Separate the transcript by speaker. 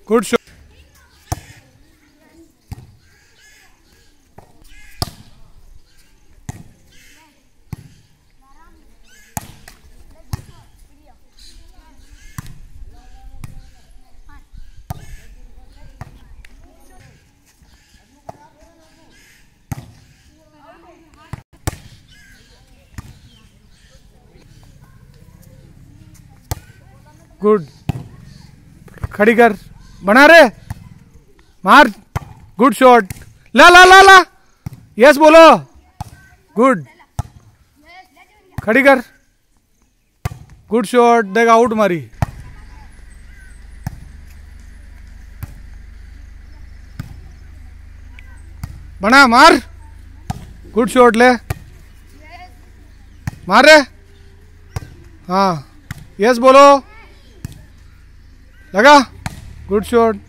Speaker 1: Good shot. Good, खड़ी कर, बना रे, मार, गुड शॉट, ला ला ला ला, यस बोलो, गुड, खड़ी कर, गुड शॉट, देगा आउट मारी, बना, मार, गुड शॉट, ले, मार रे, हाँ, यस बोलो, लगा, गुड शॉट।